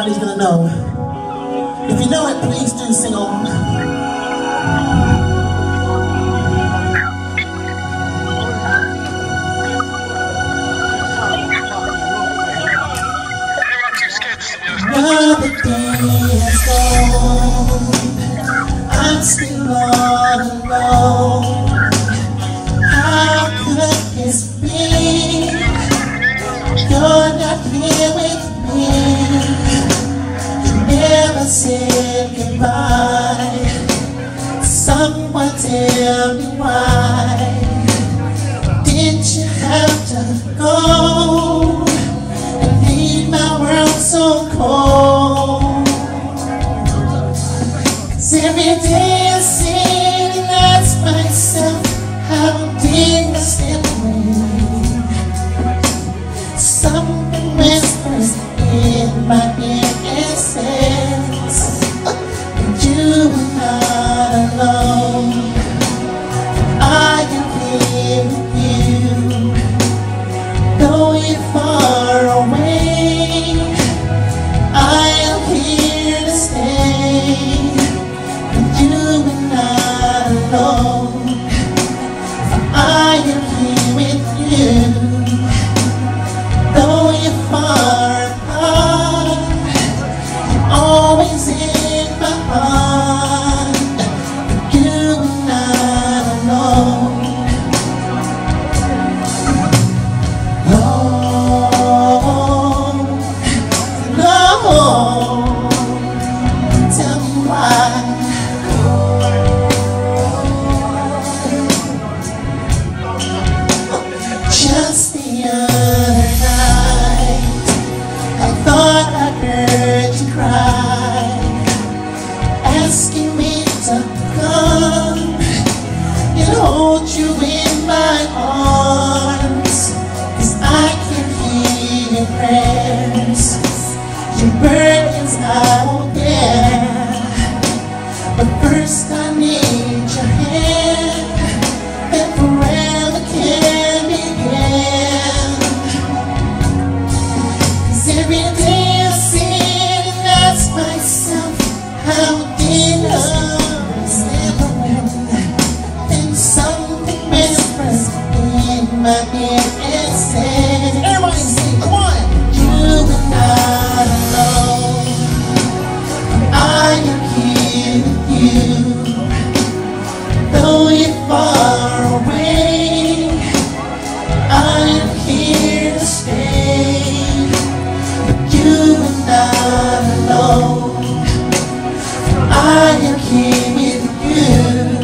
Everybody's gonna know. If you know it, please do sing along. Another day has gone. I'm still all alone. How could this be? You're not here with me. You never said goodbye. Someone tell me why. Did you have to go and leave my world so cold? 'Cause every day I sit and ask myself, how did I step away? Something whispers in my ear and says that you are not alone. I am here with you, though you're far away. I am here to stay, and you are not alone. I am here with you, though you're far apart. You're always in my heart. You are not alone. No, no. Tell me why. Just the other night, I thought I heard you cry, asking me to come and hold you in my arms. 'Cause I can hear your prayers, your burdens I will bear. But first I need your hand, that forever can begin. 'Cause every day I sit and ask myself, how did I step away? Then something whispers in my ear and says, everybody sing, come on! You are not alone. I am here with you, though you're far away. I am here to stay, but you are not alone. I am here with you,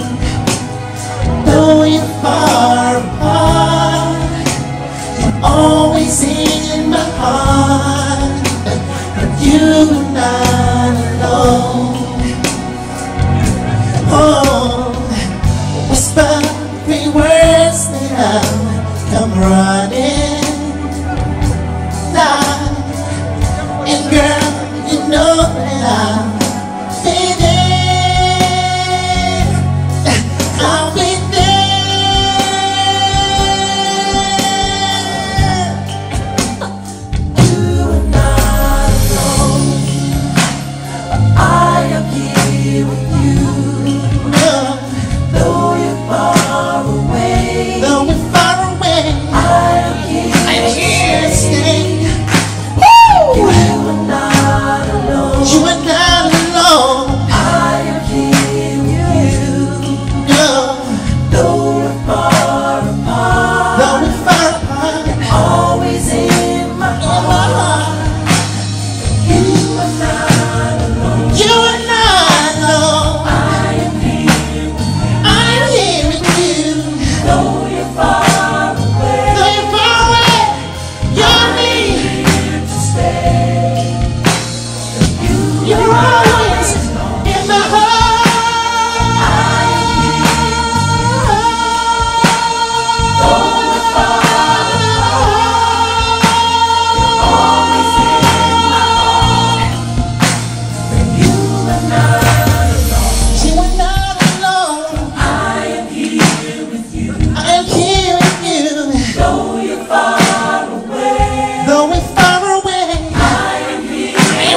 though you're far apart. You're always in my heart, but you are not alone. Oh, whisper 3 words that I'll come running now. And girl, you know that I'll be there. I'll be there. You are not alone.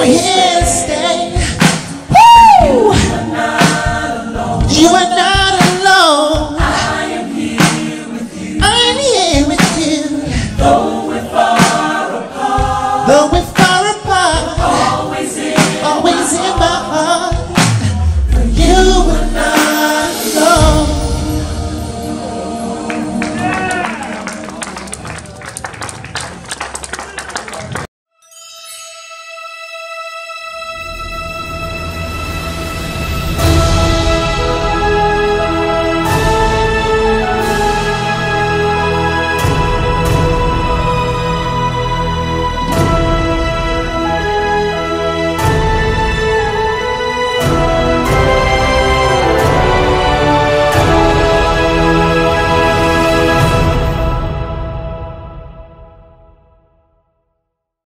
your hands.